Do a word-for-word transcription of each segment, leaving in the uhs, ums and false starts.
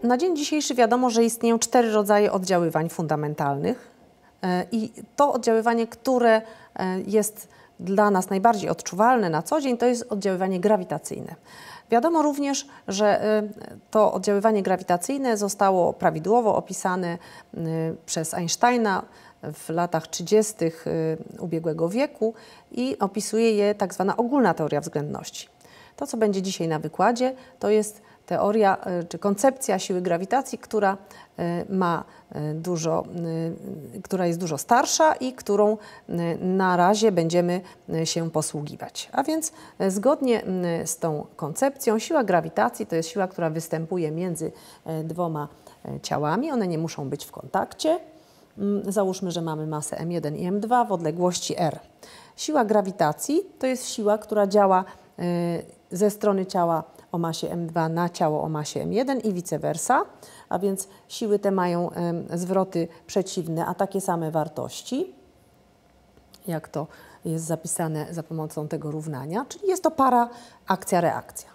na dzień dzisiejszy wiadomo, że istnieją cztery rodzaje oddziaływań fundamentalnych i to oddziaływanie, które jest dla nas najbardziej odczuwalne na co dzień, to jest oddziaływanie grawitacyjne. Wiadomo również, że to oddziaływanie grawitacyjne zostało prawidłowo opisane przez Einsteina w latach trzydziestych ubiegłego wieku i opisuje je tak zwana ogólna teoria względności. To, co będzie dzisiaj na wykładzie, to jest teoria czy koncepcja siły grawitacji, która ma dużo, która jest dużo starsza i którą na razie będziemy się posługiwać. A więc zgodnie z tą koncepcją siła grawitacji to jest siła, która występuje między dwoma ciałami. One nie muszą być w kontakcie. Załóżmy, że mamy masę M jeden i M dwa w odległości R. Siła grawitacji to jest siła, która działa ze strony ciała o masie M dwa na ciało o masie M jeden i vice versa, a więc siły te mają zwroty przeciwne, a takie same wartości, jak to jest zapisane za pomocą tego równania, czyli jest to para akcja-reakcja.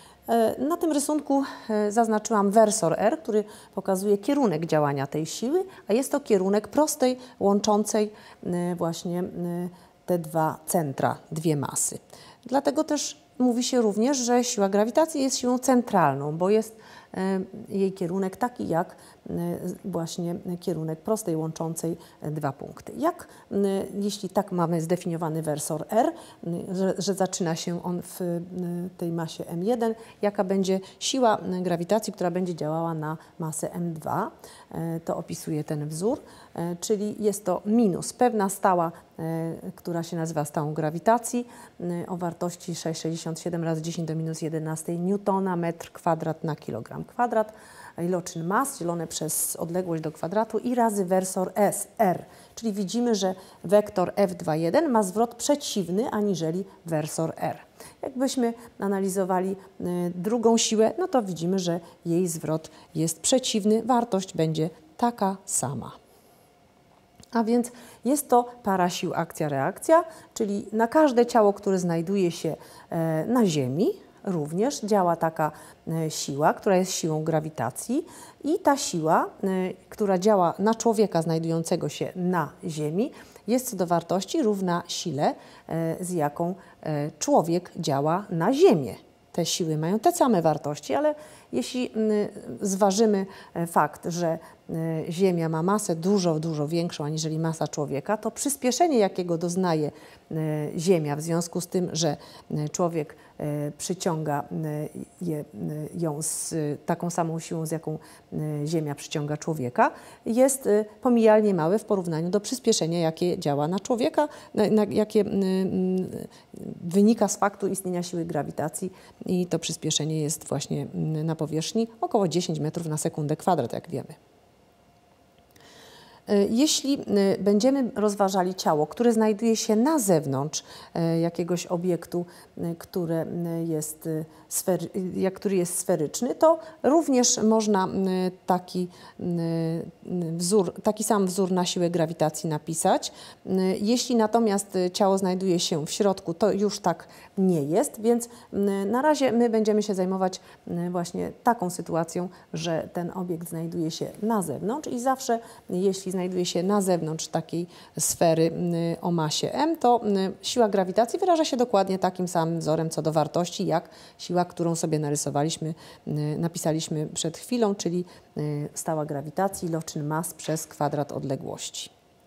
Na tym rysunku zaznaczyłam wersor R, który pokazuje kierunek działania tej siły, a jest to kierunek prostej łączącej właśnie te dwa centra, dwie masy. Dlatego też mówi się również, że siła grawitacji jest siłą centralną, bo jest jej kierunek taki jak właśnie kierunek prostej łączącej dwa punkty. Jak, jeśli tak mamy zdefiniowany wersor R, że, że zaczyna się on w tej masie M jeden, jaka będzie siła grawitacji, która będzie działała na masę M dwa, to opisuje ten wzór, czyli jest to minus pewna stała, która się nazywa stałą grawitacji o wartości sześć przecinek sześćdziesiąt siedem razy dziesięć do minus jedenaście newtona metr kwadrat na kilogram kwadrat. Iloczyn mas dzielone przez odległość do kwadratu i razy wersor S, R. Czyli widzimy, że wektor F dwa jeden ma zwrot przeciwny aniżeli wersor R. Jakbyśmy analizowali drugą siłę, no to widzimy, że jej zwrot jest przeciwny, wartość będzie taka sama. A więc jest to para sił akcja-reakcja, czyli na każde ciało, które znajduje się na Ziemi, również działa taka siła, która jest siłą grawitacji i ta siła, która działa na człowieka znajdującego się na Ziemi, jest co do wartości równa sile, z jaką człowiek działa na Ziemię. Te siły mają te same wartości, ale jeśli zważymy fakt, że Ziemia ma masę dużo, dużo większą aniżeli masa człowieka, to przyspieszenie, jakiego doznaje Ziemia w związku z tym, że człowiek przyciąga je, ją z taką samą siłą, z jaką Ziemia przyciąga człowieka, jest pomijalnie małe w porównaniu do przyspieszenia, jakie działa na człowieka, na, na, jakie wynika z faktu istnienia siły grawitacji i to przyspieszenie jest właśnie na powierzchni około dziesięć metrów na sekundę kwadrat, jak wiemy. Jeśli będziemy rozważali ciało, które znajduje się na zewnątrz jakiegoś obiektu, które jest sfery, który jest sferyczny, to również można taki wzór, taki sam wzór na siłę grawitacji napisać. Jeśli natomiast ciało znajduje się w środku, to już tak nie jest, więc na razie my będziemy się zajmować właśnie taką sytuacją, że ten obiekt znajduje się na zewnątrz i zawsze, jeśli znajduje się na zewnątrz takiej sfery o masie M, to siła grawitacji wyraża się dokładnie takim samym wzorem co do wartości, jak siła, którą sobie narysowaliśmy, napisaliśmy przed chwilą, czyli stała grawitacji, iloczyn mas przez kwadrat odległości.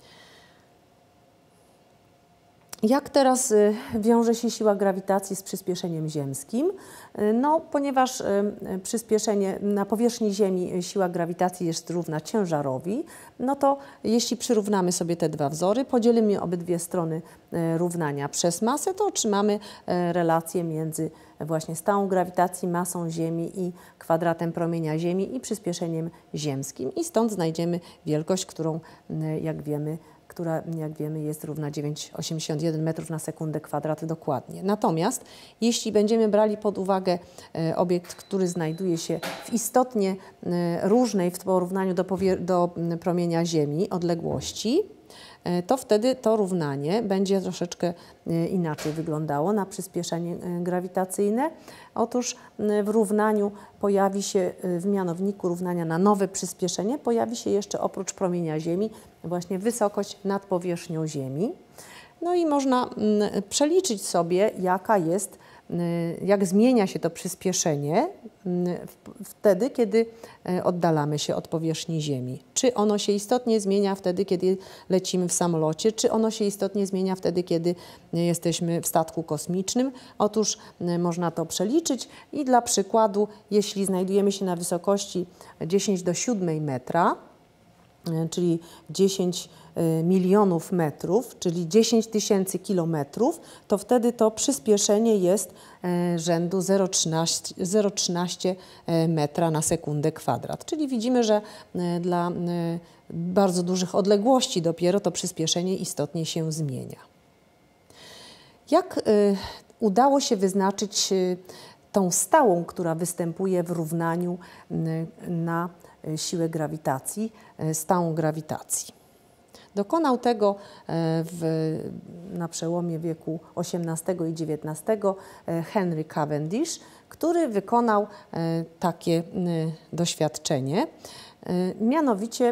Jak teraz wiąże się siła grawitacji z przyspieszeniem ziemskim? No, ponieważ przyspieszenie na powierzchni Ziemi siła grawitacji jest równa ciężarowi, no to jeśli przyrównamy sobie te dwa wzory, podzielimy obydwie strony równania przez masę, to otrzymamy relację między właśnie stałą grawitacji, masą Ziemi i kwadratem promienia Ziemi i przyspieszeniem ziemskim i stąd znajdziemy wielkość, którą jak wiemy która, jak wiemy, jest równa dziewięć przecinek osiemdziesiąt jeden metrów na sekundę kwadrat dokładnie. Natomiast jeśli będziemy brali pod uwagę obiekt, który znajduje się w istotnie różnej w porównaniu do, do promienia Ziemi odległości, to wtedy to równanie będzie troszeczkę inaczej wyglądało na przyspieszenie grawitacyjne. Otóż w równaniu pojawi się, w mianowniku równania na nowe przyspieszenie, pojawi się jeszcze oprócz promienia Ziemi właśnie wysokość nad powierzchnią Ziemi. No i można przeliczyć sobie, jaka jest, jak zmienia się to przyspieszenie wtedy, kiedy oddalamy się od powierzchni Ziemi. Czy ono się istotnie zmienia wtedy, kiedy lecimy w samolocie, czy ono się istotnie zmienia wtedy, kiedy jesteśmy w statku kosmicznym. Otóż można to przeliczyć i dla przykładu, jeśli znajdujemy się na wysokości dziesięć do siódmej metra, czyli dziesięć milionów metrów, czyli dziesięć tysięcy kilometrów, to wtedy to przyspieszenie jest rzędu zero przecinek trzynaście metra na sekundę kwadrat. Czyli widzimy, że dla bardzo dużych odległości dopiero to przyspieszenie istotnie się zmienia. Jak udało się wyznaczyć tą stałą, która występuje w równaniu na siłę grawitacji, stałą grawitacji? Dokonał tego w, na przełomie wieku osiemnastego i dziewiętnastego Henry Cavendish, który wykonał takie doświadczenie. Mianowicie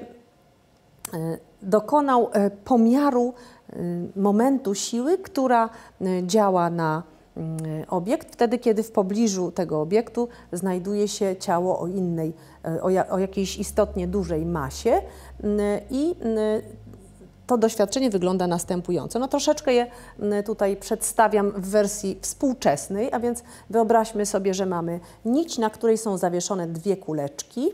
dokonał pomiaru momentu siły, która działa na obiekt, wtedy kiedy w pobliżu tego obiektu znajduje się ciało o innej, o, ja, o jakiejś istotnie dużej masie i to doświadczenie wygląda następująco. No troszeczkę je tutaj przedstawiam w wersji współczesnej, a więc wyobraźmy sobie, że mamy nić, na której są zawieszone dwie kuleczki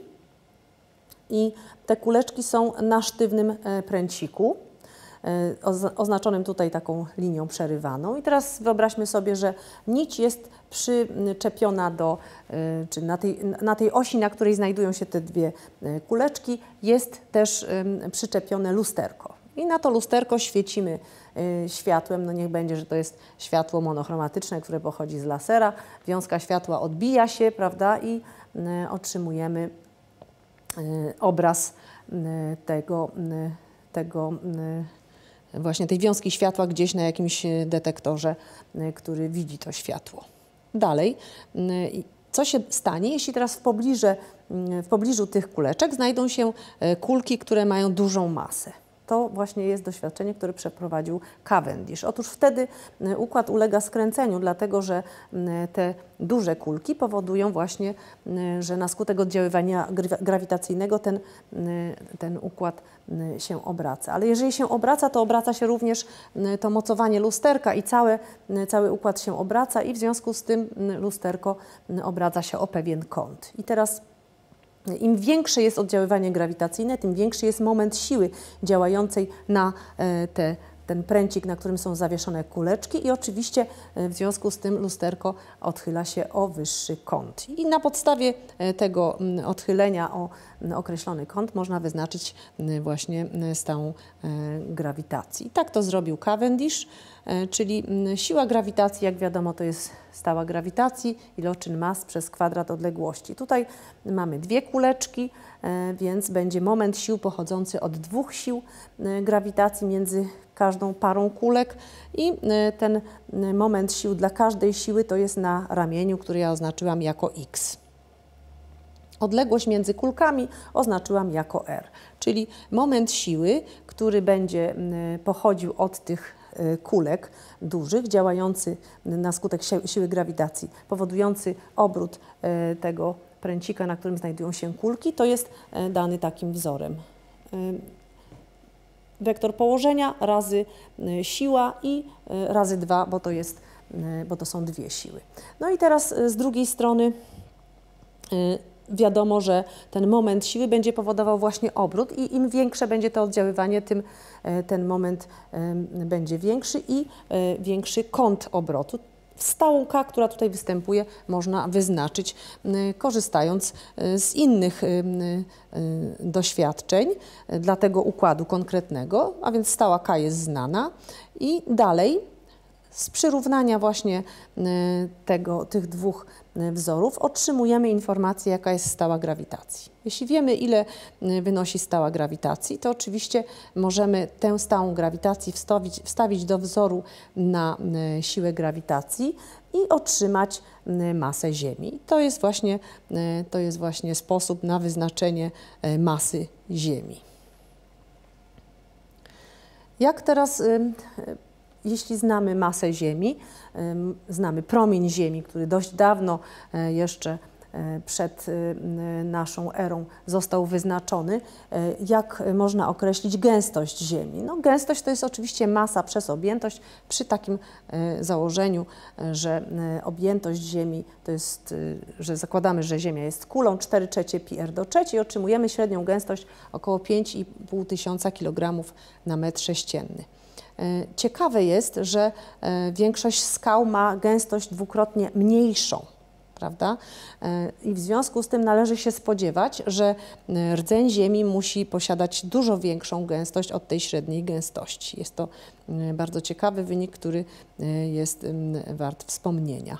i te kuleczki są na sztywnym pręciku, oznaczonym tutaj taką linią przerywaną. I teraz wyobraźmy sobie, że nić jest przyczepiona do, czy na tej, na tej osi, na której znajdują się te dwie kuleczki, jest też przyczepione lusterko. I na to lusterko świecimy światłem, no niech będzie, że to jest światło monochromatyczne, które pochodzi z lasera. Wiązka światła odbija się, prawda, i otrzymujemy obraz tego, tego właśnie tej wiązki światła gdzieś na jakimś detektorze, który widzi to światło. Dalej, co się stanie, jeśli teraz w pobliżu, w pobliżu tych kuleczek znajdą się kulki, które mają dużą masę? To właśnie jest doświadczenie, które przeprowadził Cavendish. Otóż wtedy układ ulega skręceniu, dlatego że te duże kulki powodują właśnie, że na skutek oddziaływania grawitacyjnego ten, ten układ się obraca. Ale jeżeli się obraca, to obraca się również to mocowanie lusterka i całe, cały układ się obraca i w związku z tym lusterko obraca się o pewien kąt. I teraz im większe jest oddziaływanie grawitacyjne, tym większy jest moment siły działającej na te, ten pręcik, na którym są zawieszone kuleczki i oczywiście w związku z tym lusterko odchyla się o wyższy kąt. I na podstawie tego odchylenia o określony kąt można wyznaczyć właśnie stałą grawitacji. I tak to zrobił Cavendish, czyli siła grawitacji, jak wiadomo, to jest stała grawitacji, iloczyn mas przez kwadrat odległości. Tutaj mamy dwie kuleczki, więc będzie moment sił pochodzący od dwóch sił grawitacji między każdą parą kulek i ten moment sił dla każdej siły to jest na ramieniu, który ja oznaczyłam jako x. Odległość między kulkami oznaczyłam jako r, czyli moment siły, który będzie pochodził od tych kulek dużych, działający na skutek siły grawitacji, powodujący obrót tego pręcika, na którym znajdują się kulki, to jest dany takim wzorem. Wektor położenia razy siła i razy dwa, bo to jest, bo to są dwie siły. No i teraz z drugiej strony wiadomo, że ten moment siły będzie powodował właśnie obrót i im większe będzie to oddziaływanie, tym ten moment będzie większy i większy kąt obrotu. Stałą K, która tutaj występuje, można wyznaczyć korzystając z innych doświadczeń dla tego układu konkretnego, a więc stała K jest znana i dalej z przyrównania właśnie tego, tych dwóch wzorów otrzymujemy informację, jaka jest stała grawitacji. Jeśli wiemy, ile wynosi stała grawitacji, to oczywiście możemy tę stałą grawitację wstawić, wstawić do wzoru na siłę grawitacji i otrzymać masę Ziemi. To jest właśnie, to jest właśnie sposób na wyznaczenie masy Ziemi. Jak teraz, jeśli znamy masę Ziemi, znamy promień Ziemi, który dość dawno jeszcze przed naszą erą został wyznaczony, jak można określić gęstość Ziemi? No, gęstość to jest oczywiście masa przez objętość. Przy takim założeniu, że objętość Ziemi to jest, że zakładamy, że Ziemia jest kulą, cztery trzecie pi r do trzeciej, otrzymujemy średnią gęstość około pięć i pół tysiąca kilogramów na metr sześcienny. Ciekawe jest, że większość skał ma gęstość dwukrotnie mniejszą, prawda? I w związku z tym należy się spodziewać, że rdzeń Ziemi musi posiadać dużo większą gęstość od tej średniej gęstości. Jest to bardzo ciekawy wynik, który jest wart wspomnienia.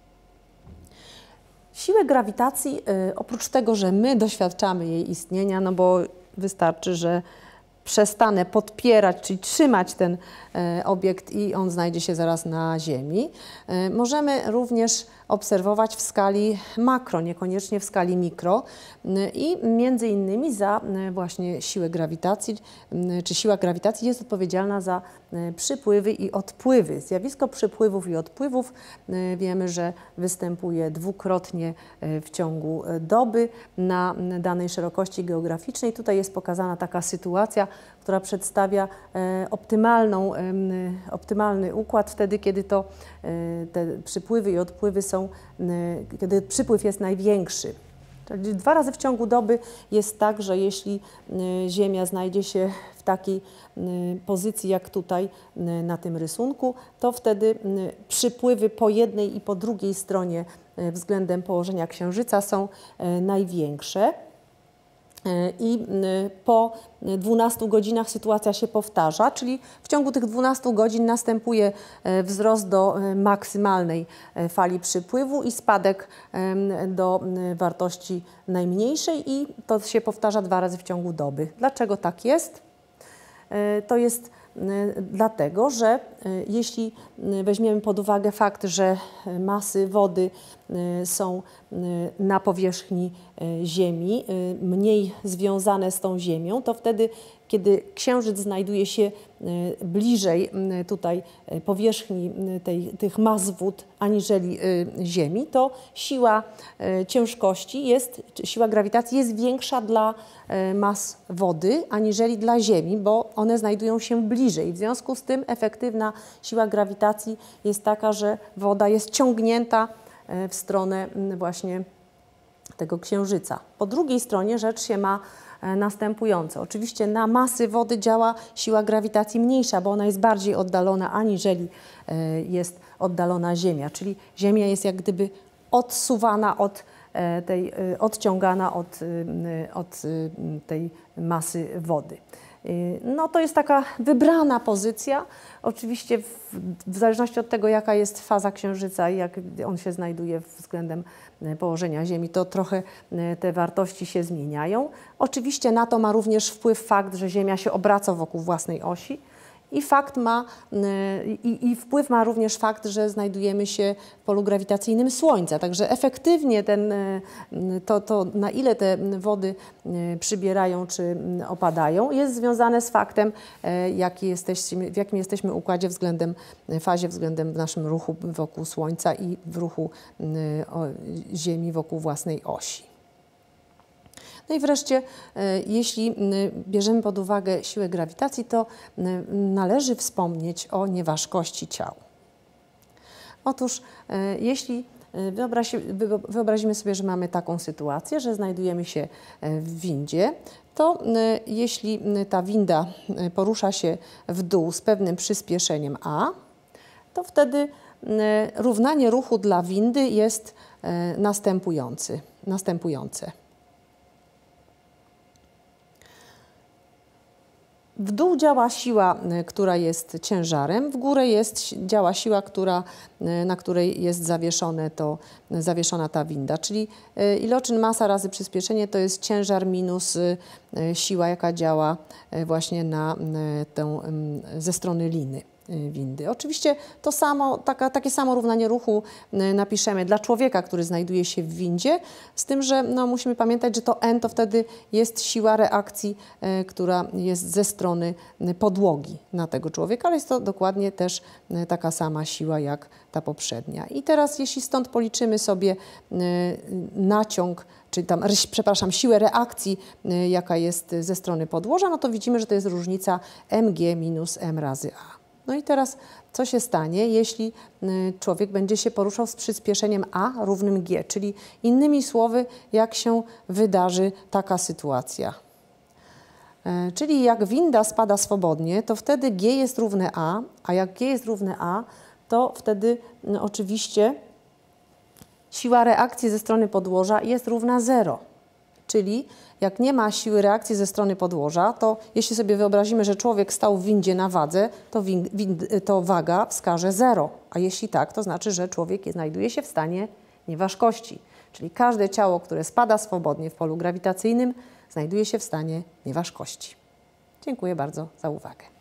Siłę grawitacji, oprócz tego, że my doświadczamy jej istnienia, no bo wystarczy, że przestanę podpierać, czyli trzymać ten obiekt i on znajdzie się zaraz na Ziemi. Możemy również obserwować w skali makro, niekoniecznie w skali mikro i między innymi za właśnie siłę grawitacji, czy siła grawitacji jest odpowiedzialna za przypływy i odpływy. Zjawisko przypływów i odpływów wiemy, że występuje dwukrotnie w ciągu doby na danej szerokości geograficznej. Tutaj jest pokazana taka sytuacja, która przedstawia optymalną, optymalny układ wtedy, kiedy to te przypływy i odpływy są, kiedy przypływ jest największy. Czyli dwa razy w ciągu doby jest tak, że jeśli Ziemia znajdzie się w takiej pozycji jak tutaj na tym rysunku, to wtedy przypływy po jednej i po drugiej stronie względem położenia Księżyca są największe. I po dwunastu godzinach sytuacja się powtarza, czyli w ciągu tych dwunastu godzin następuje wzrost do maksymalnej fali przypływu i spadek do wartości najmniejszej i to się powtarza dwa razy w ciągu doby. Dlaczego tak jest? To jest dlatego, że jeśli weźmiemy pod uwagę fakt, że masy wody są na powierzchni Ziemi, mniej związane z tą Ziemią, to wtedy, kiedy Księżyc znajduje się bliżej tutaj powierzchni tej, tych mas wód aniżeli Ziemi, to siła ciężkości jest, siła grawitacji jest większa dla mas wody aniżeli dla Ziemi, bo one znajdują się bliżej. W związku z tym efektywna siła grawitacji jest taka, że woda jest ciągnięta w stronę właśnie tego Księżyca. Po drugiej stronie rzecz się ma następująco. Oczywiście na masy wody działa siła grawitacji mniejsza, bo ona jest bardziej oddalona aniżeli jest oddalona Ziemia, czyli Ziemia jest jak gdyby odsuwana od tej, odciągana od, od tej masy wody. No to jest taka wybrana pozycja. Oczywiście w, w zależności od tego, jaka jest faza Księżyca i jak on się znajduje względem położenia Ziemi, to trochę te wartości się zmieniają. Oczywiście na to ma również wpływ fakt, że Ziemia się obraca wokół własnej osi. I, fakt ma, i, I wpływ ma również fakt, że znajdujemy się w polu grawitacyjnym Słońca. Także efektywnie ten, to, to, na ile te wody przybierają czy opadają, jest związane z faktem, jaki jesteśmy, w jakim jesteśmy układzie względem, fazie względem w naszym ruchu wokół Słońca i w ruchu Ziemi wokół własnej osi. No i wreszcie, jeśli bierzemy pod uwagę siłę grawitacji, to należy wspomnieć o nieważkości ciał. Otóż, jeśli wyobrazimy sobie, że mamy taką sytuację, że znajdujemy się w windzie, to jeśli ta winda porusza się w dół z pewnym przyspieszeniem a, to wtedy równanie ruchu dla windy jest następujący, następujące. W dół działa siła, która jest ciężarem, w górę jest, działa siła, która, na której jest zawieszone to, zawieszona ta winda. Czyli iloczyn masa razy przyspieszenie to jest ciężar minus siła, jaka działa właśnie na tę, ze strony liny windy. Oczywiście to samo, taka, takie samo równanie ruchu napiszemy dla człowieka, który znajduje się w windzie, z tym, że no, musimy pamiętać, że to N to wtedy jest siła reakcji, e, która jest ze strony podłogi na tego człowieka, ale jest to dokładnie też e, taka sama siła jak ta poprzednia. I teraz jeśli stąd policzymy sobie e, naciąg, czy tam, przepraszam, siłę reakcji, e, jaka jest ze strony podłoża, no to widzimy, że to jest różnica mg minus m razy a. No i teraz co się stanie, jeśli człowiek będzie się poruszał z przyspieszeniem a równym g, czyli innymi słowy, jak się wydarzy taka sytuacja. E, czyli jak winda spada swobodnie, to wtedy g jest równe a, a jak g jest równe a, to wtedy no, oczywiście siła reakcji ze strony podłoża jest równa zero. Czyli jak nie ma siły reakcji ze strony podłoża, to jeśli sobie wyobrazimy, że człowiek stał w windzie na wadze, to, wind, wind, to waga wskaże zero. A jeśli tak, to znaczy, że człowiek znajduje się w stanie nieważkości. Czyli każde ciało, które spada swobodnie w polu grawitacyjnym, znajduje się w stanie nieważkości. Dziękuję bardzo za uwagę.